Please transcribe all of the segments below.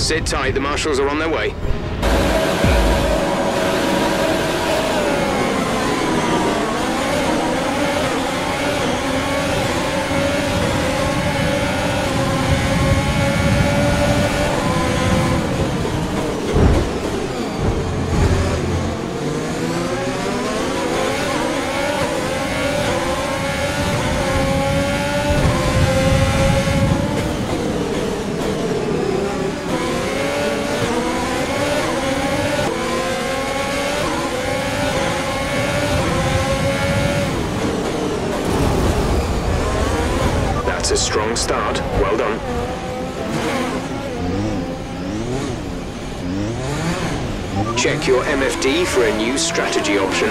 Sit tight, the marshals are on their way. That's a strong start. Well done. Check your MFD for a new strategy option.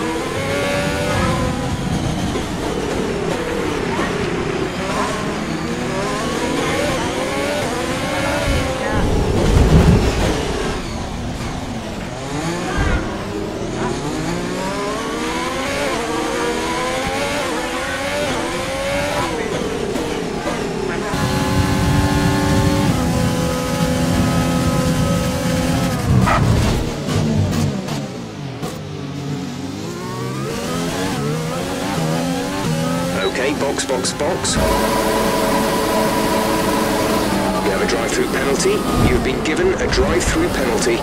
Okay, box, box, box. You have a drive-through penalty. You've been given a drive-through penalty.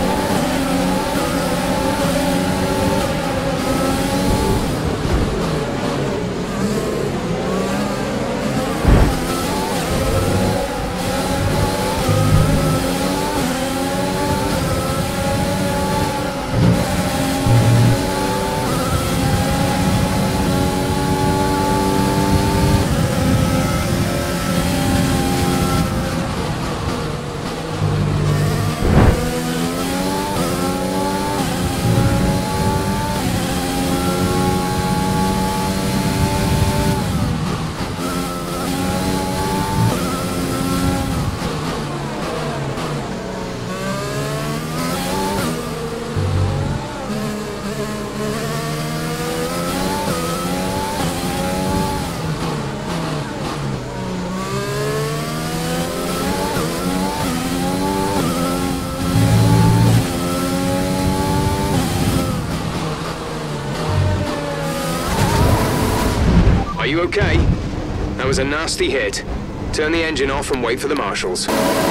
Are you okay? That was a nasty hit. Turn the engine off and wait for the marshals.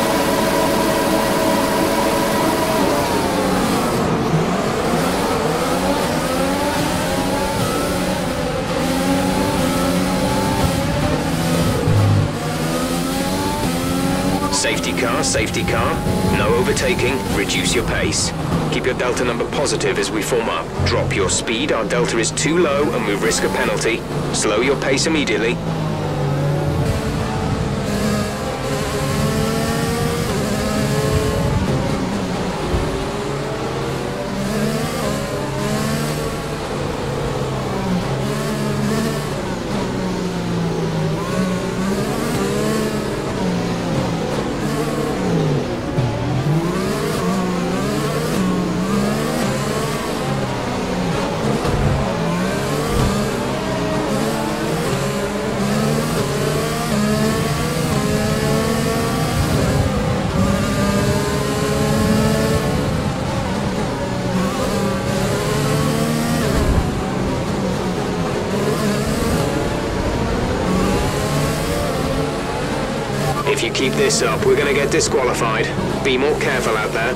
Safety car. No overtaking. Reduce your pace. Keep your delta number positive as we form up. Drop your speed. Our delta is too low and we risk a penalty. Slow your pace immediately. If you keep this up, we're going to get disqualified. Be more careful out there.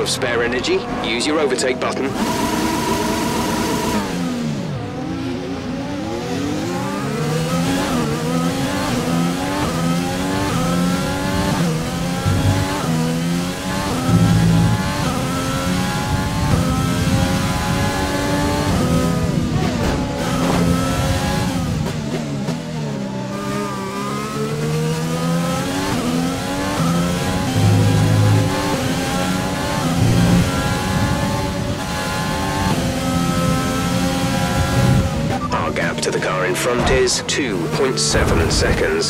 of spare energy, use your overtake button. To the car in front is 2.7 seconds.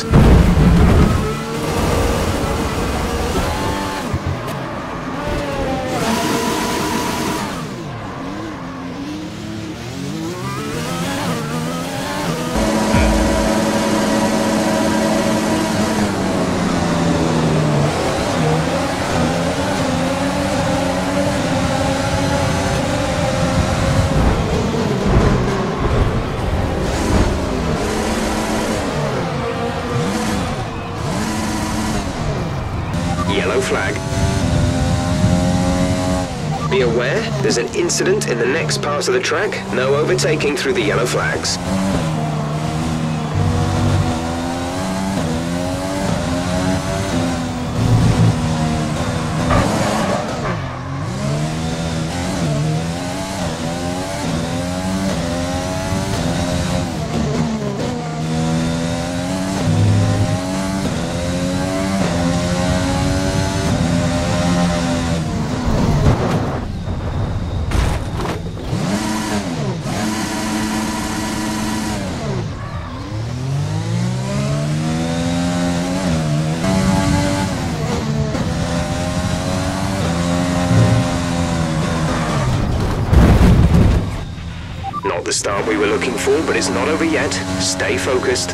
Yellow flag. Be aware, there's an incident in the next part of the track. No overtaking through the yellow flags. Not the start we were looking for, but it's not over yet. Stay focused.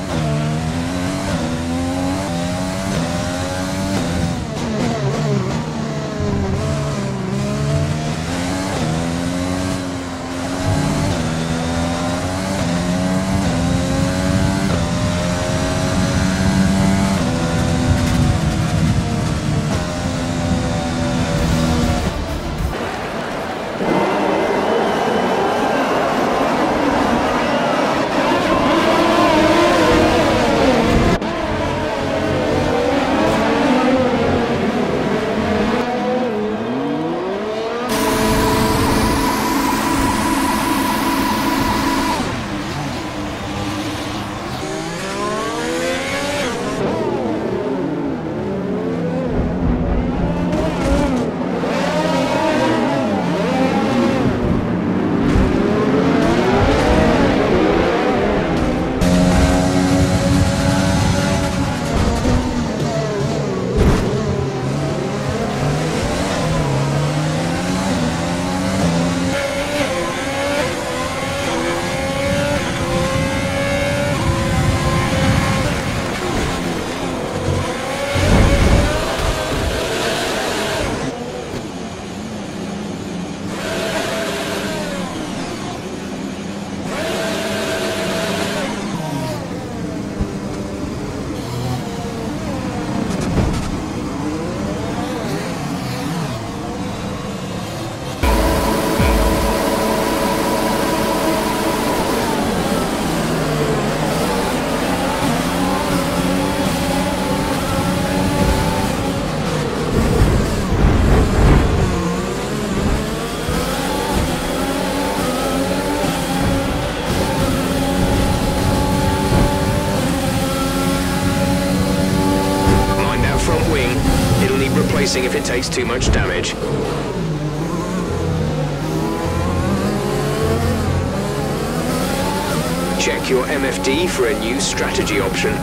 If it takes too much damage. Check your MFD for a new strategy option.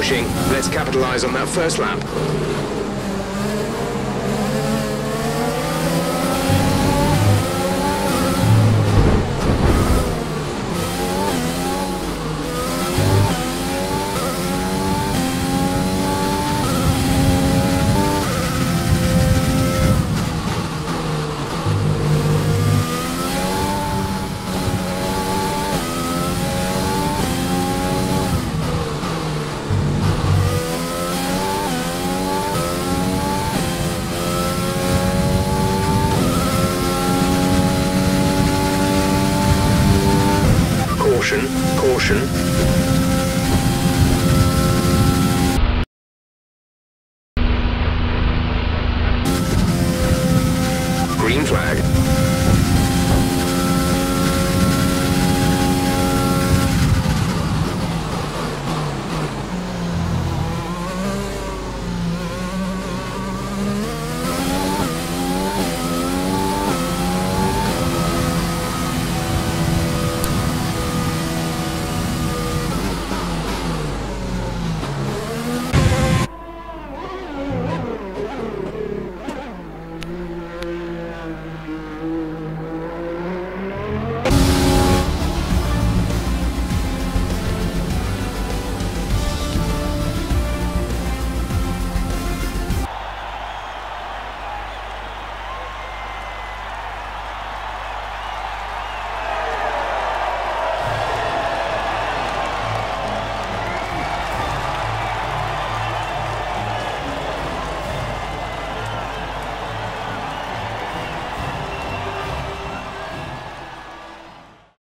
pushing. Let's capitalize on that first lap.